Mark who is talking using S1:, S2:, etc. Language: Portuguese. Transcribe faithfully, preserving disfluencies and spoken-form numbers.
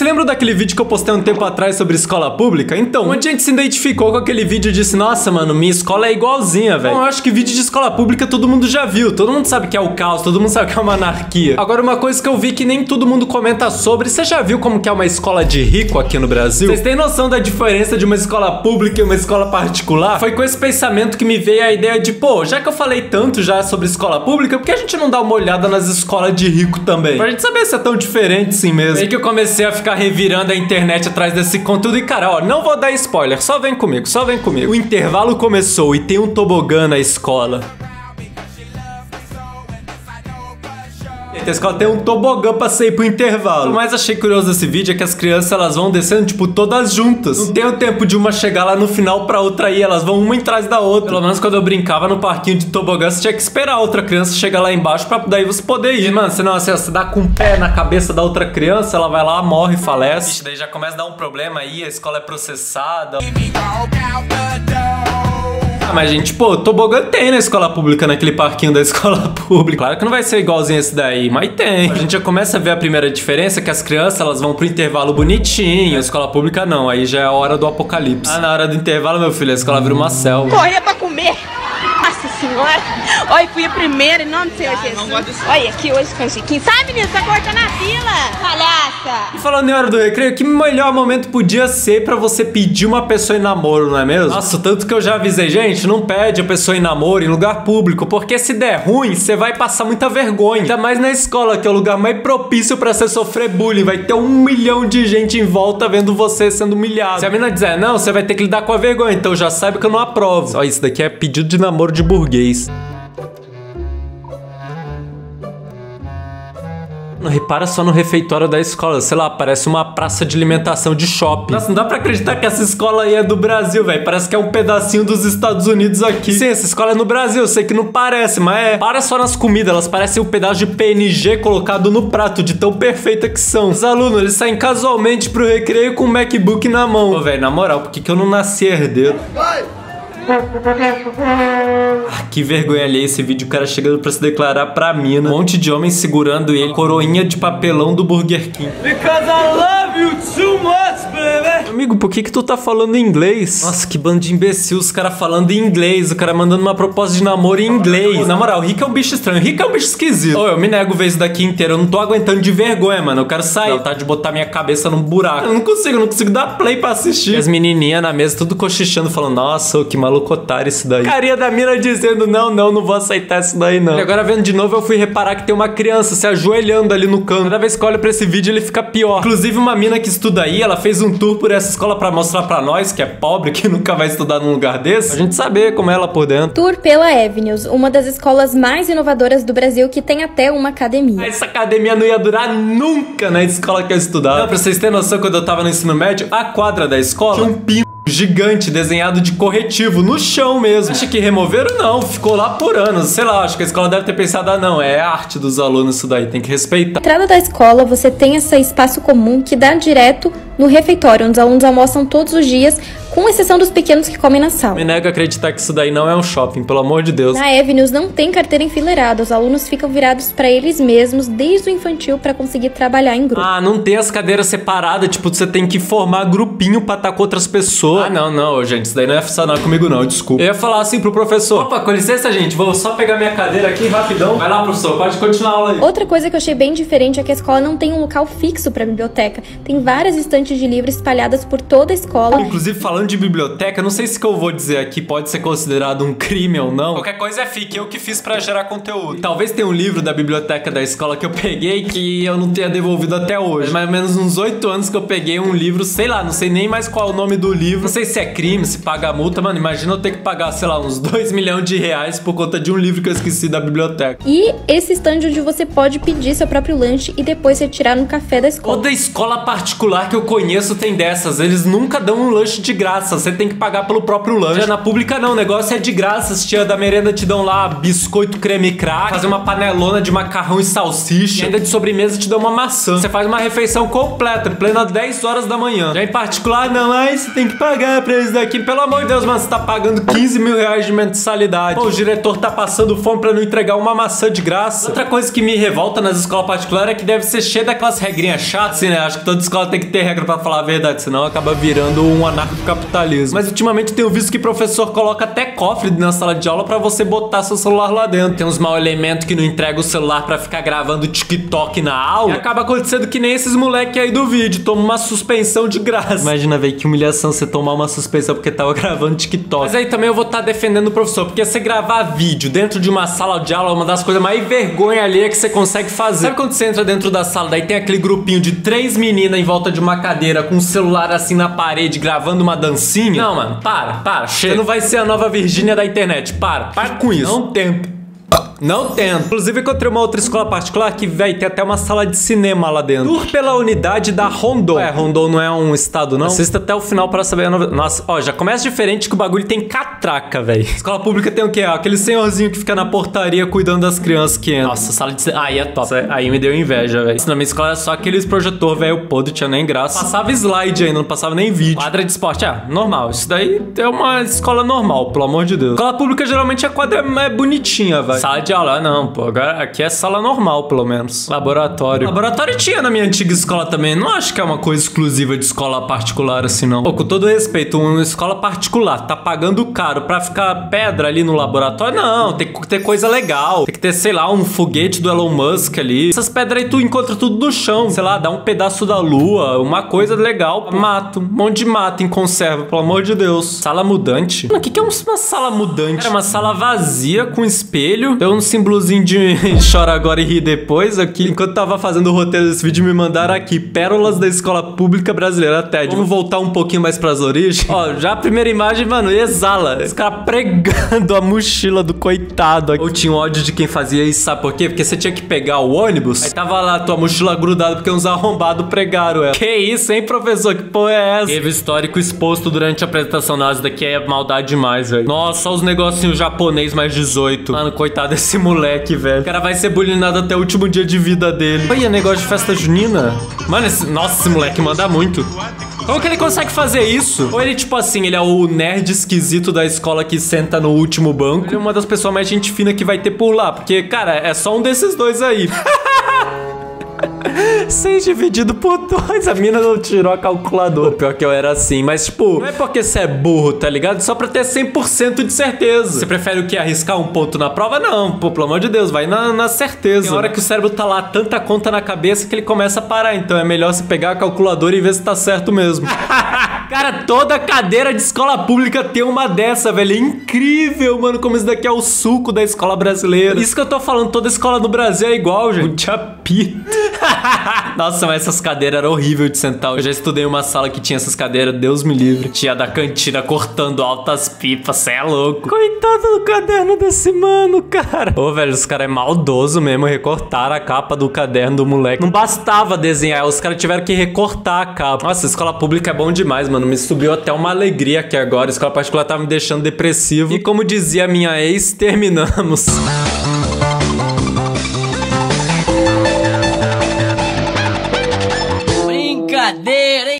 S1: se lembram daquele vídeo que eu postei um tempo atrás sobre escola pública? Então, muita gente se identificou com aquele vídeo e disse, nossa, mano, minha escola é igualzinha, velho. Bom, eu acho que vídeo de escola pública todo mundo já viu, todo mundo sabe que é o caos, todo mundo sabe que é uma anarquia. Agora, uma coisa que eu vi que nem todo mundo comenta sobre, você já viu como que é uma escola de rico aqui no Brasil? Vocês têm noção da diferença de uma escola pública e uma escola particular? Foi com esse pensamento que me veio a ideia de, pô, já que eu falei tanto já sobre escola pública, por que a gente não dá uma olhada nas escolas de rico também? Pra gente saber se é tão diferente assim mesmo. Aí que eu comecei a ficar revirando a internet atrás desse conteúdo e, cara, ó, não vou dar spoiler, só vem comigo, só vem comigo. O intervalo começou e tem um tobogã na escola. A escola tem um tobogã pra sair pro intervalo. O que eu mais achei curioso desse vídeo é que as crianças, elas vão descendo, tipo, todas juntas. Não tem o tempo de uma chegar lá no final pra outra ir, elas vão uma atrás da outra. Pelo menos quando eu brincava no parquinho de tobogã, você tinha que esperar a outra criança chegar lá embaixo pra daí você poder ir. E, mano, senão assim, você dá com o pé na cabeça da outra criança, ela vai lá, morre, falece. Vixe, daí já começa a dar um problema aí, a escola é processada. Ah, mas gente, pô, tobogã tem na escola pública, naquele parquinho da escola pública. Claro que não vai ser igualzinho esse daí, mas tem. A gente já começa a ver a primeira diferença, que as crianças, elas vão pro intervalo bonitinho. A escola pública não, aí já é a hora do apocalipse. Ah, na hora do intervalo, meu filho, a escola vira uma selva.
S2: Correr pra comer. Nossa senhora. Olha, fui a primeira, em nome do Senhor Jesus. Olha, aqui hoje com o Chiquinho. Sai, menino, tá cortando a fila, palhaça.
S1: E falando em hora do recreio, que melhor momento podia ser pra você pedir uma pessoa em namoro, não é mesmo? Nossa, tanto que eu já avisei, gente, não pede a pessoa em namoro em lugar público, porque se der ruim, você vai passar muita vergonha. Ainda mais na escola, que é o lugar mais propício pra você sofrer bullying. Vai ter um milhão de gente em volta vendo você sendo humilhado. Se a menina dizer não, você vai ter que lidar com a vergonha, então já sabe que eu não aprovo. Ó, isso daqui é pedido de namoro de burguês. Não, repara só no refeitório da escola, sei lá, parece uma praça de alimentação de shopping. Nossa, não dá pra acreditar que essa escola aí é do Brasil, velho. Parece que é um pedacinho dos Estados Unidos aqui. Sim, essa escola é no Brasil, eu sei que não parece, mas é. Para só nas comidas, elas parecem um pedaço de P N G colocado no prato, de tão perfeita que são. Os alunos, eles saem casualmente pro recreio com o MacBook na mão. Ô, velho, na moral, por que que eu não nasci herdeiro? Vai! Ah, que vergonha ali esse vídeo, o cara chegando pra se declarar pra mina, um monte de homens segurando ele, coroinha de papelão do Burger King. Because I love you too much, baby. Amigo, por que que tu tá falando em inglês? Nossa, que bando de imbecil, os caras falando em inglês, o cara mandando uma proposta de namoro em inglês. Na moral, o Rick é um bicho estranho, o Rick é um bicho esquisito. Ô, eu me nego ver isso daqui inteiro, eu não tô aguentando de vergonha, mano, eu quero sair. Tá de botar minha cabeça num buraco. Eu não consigo, eu não consigo dar play pra assistir. E as menininhas na mesa, tudo cochichando, falando, nossa, que maluco otário isso daí. Carinha da mina dizendo, não, não, não vou aceitar isso daí, não. E agora vendo de novo, eu fui reparar que tem uma criança se ajoelhando ali no canto. Cada vez que eu olho pra esse vídeo, ele fica pior. Inclusive, uma mina que estuda aí, ela fez um tour por essa escola pra mostrar pra nós, que é pobre, que nunca vai estudar num lugar desse, a gente saber como é ela por dentro.
S3: Tour pela Avenues, uma das escolas mais inovadoras do Brasil, que tem até uma academia.
S1: Essa academia não ia durar nunca na escola que eu estudava. Não, pra vocês terem noção, quando eu tava no ensino médio, a quadra da escola tinha um pino gigante desenhado de corretivo no chão mesmo. Acha que removeram? Não, ficou lá por anos. Sei lá, acho que a escola deve ter pensado, ah não, é arte dos alunos isso daí, tem que respeitar.
S3: Na entrada da escola você tem esse espaço comum que dá direto no refeitório, onde os alunos almoçam todos os dias, com exceção dos pequenos que comem na sala.
S1: Me nego a acreditar que isso daí não é um shopping, pelo amor de Deus.
S3: Na Avenues não tem carteira enfileirada, os alunos ficam virados pra eles mesmos desde o infantil pra conseguir trabalhar em grupo.
S1: Ah, não tem as cadeiras separadas, tipo, você tem que formar grupinho pra estar com outras pessoas. Ah, não, não, gente, isso daí não ia funcionar comigo não, desculpa. Eu ia falar assim pro professor, opa, com licença, gente, vou só pegar minha cadeira aqui rapidão. Vai lá, professor, pode continuar a aula aí.
S3: Outra coisa que eu achei bem diferente é que a escola não tem um local fixo pra biblioteca. Tem várias estantes de livros espalhadas por toda a escola.
S1: Inclusive, falando de biblioteca, não sei se o que eu vou dizer aqui pode ser considerado um crime ou não. Qualquer coisa é fique, eu que fiz pra gerar conteúdo. Talvez tenha um livro da biblioteca da escola que eu peguei que eu não tenha devolvido até hoje. É mais ou menos uns oito anos que eu peguei um livro, sei lá, não sei nem mais qual é o nome do livro. Não sei se é crime, se paga a multa, mano, imagina eu ter que pagar, sei lá, uns dois milhões de reais por conta de um livro que eu esqueci da biblioteca.
S3: E esse stand onde você pode pedir seu próprio lanche e depois retirar no café da escola.
S1: Toda escola particular que eu conheço tem dessas. Eles nunca dão um lanche de graça. Você tem que pagar pelo próprio lanche. Já na pública não, o negócio é de graça. As tia da merenda te dão lá biscoito, creme crack, fazer uma panelona de macarrão e salsicha. E ainda de sobremesa te dão uma maçã. Você faz uma refeição completa, plena dez horas da manhã. Já em particular, não, ai, você tem que pagar pra isso daqui. Pelo amor de Deus, mano, você tá pagando quinze mil reais de mensalidade. Pô, o diretor tá passando fome pra não entregar uma maçã de graça. Outra coisa que me revolta nas escolas particulares é que deve ser cheia daquelas regrinhas chatas, assim, né? Acho que toda escola tem que ter regra pra falar a verdade, senão acaba virando um anarcocapitalismo. Mas ultimamente tenho visto que professor coloca até cofre na sala de aula pra você botar seu celular lá dentro. Tem uns mau elementos que não entregam o celular pra ficar gravando TikTok na aula. E acaba acontecendo que nem esses moleque aí do vídeo, toma uma suspensão de graça. Imagina, velho, que humilhação você tomar uma suspensão porque tava gravando TikTok. Mas aí também eu vou estar tá defendendo o professor, porque você gravar vídeo dentro de uma sala de aula é uma das coisas mais vergonha alheia que você consegue fazer. Sabe quando você entra dentro da sala, daí tem aquele grupinho de três meninas em volta de uma cadeira com um celular assim na parede gravando uma dancinha? Não, mano, para, para, chega. Você não vai ser a nova Virgínia da internet, para, para com isso. Não tempo. Não tento. Inclusive, encontrei uma outra escola particular que, véi, tem até uma sala de cinema lá dentro. Tour pela unidade da Rondon. É, Rondon não é um estado, não? Assista até o final pra saber a novidade. Nossa, ó, já começa diferente que o bagulho tem catraca, véi. Escola pública tem o quê? Aquele senhorzinho que fica na portaria cuidando das crianças que entram. Nossa, sala de cinema. Aí é top. Aí me deu inveja, véi. Na minha escola era só aqueles projetor, velho, podre, tinha nem graça. Passava slide ainda, não passava nem vídeo. Quadra de esporte, é, normal. Isso daí é uma escola normal, pelo amor de Deus. Escola pública, geralmente, a quadra é bonitinha, véi. Sala de aula, não, pô. Agora aqui é sala normal, pelo menos. Laboratório. Laboratório tinha na minha antiga escola também. Não acho que é uma coisa exclusiva de escola particular assim, não. Pô, com todo respeito, uma escola particular tá pagando caro pra ficar pedra ali no laboratório? Não, tem que ter coisa legal. Tem que ter, sei lá, um foguete do Elon Musk ali. Essas pedras aí tu encontra tudo no chão. Sei lá, dá um pedaço da lua, uma coisa legal. Mato, um monte de mato em conserva, pelo amor de Deus. Sala mudante? O que que é uma sala mudante? É uma sala vazia com espelho. Tem um símbolozinho de chora agora e ri depois aqui. Enquanto tava fazendo o roteiro desse vídeo, me mandaram aqui pérolas da escola pública brasileira, T E D. Vamos voltar um pouquinho mais pras origens. Ó, já a primeira imagem, mano, exala. Esse cara pregando a mochila do coitado aqui. Eu tinha ódio de quem fazia isso, sabe por quê? Porque você tinha que pegar o ônibus, aí tava lá tua mochila grudada porque uns arrombados pregaram ela. Que isso, hein, professor? Que porra é essa? Teve histórico exposto durante a apresentação. Nossa, isso daqui é maldade demais, velho. Nossa, só os negocinhos japonês mais dezoito. Mano, coitado desse moleque, velho. O cara vai ser bullyingado até o último dia de vida dele. Olha, negócio de festa junina. Mano, esse... nossa, esse moleque manda muito. Como que ele consegue fazer isso? Ou ele, tipo assim, ele é o nerd esquisito da escola que senta no último banco. Ele é uma das pessoas mais gente fina que vai ter por lá. Porque, cara, é só um desses dois aí. seis dividido por dois. A mina não tirou a calculadora. Pior que eu era assim. Mas, tipo, não é porque você é burro, tá ligado? Só pra ter cem por cento de certeza. Você prefere o quê? Arriscar um ponto na prova? Não. Pô, pelo amor de Deus, vai na, na certeza. Tem hora que o cérebro tá lá, tanta conta na cabeça que ele começa a parar. Então é melhor você pegar a calculadora e ver se tá certo mesmo. Cara, toda cadeira de escola pública tem uma dessa, velho. É incrível, mano, como isso daqui é o suco da escola brasileira. Isso que eu tô falando, toda escola no Brasil é igual, gente. O Chapi. Nossa, mas essas cadeiras eram horríveis de sentar. Eu já estudei em uma sala que tinha essas cadeiras, Deus me livre. Tia da cantina cortando altas pipas, cê é louco. Coitado do caderno desse mano, cara. Ô, velho, os caras é maldoso mesmo, recortaram a capa do caderno do moleque. Não bastava desenhar, os caras tiveram que recortar a capa. Nossa, escola pública é bom demais, mano. Me subiu até uma alegria aqui agora. A escola particular tava me deixando depressivo. E como dizia minha ex, terminamos. Brincadeira, hein?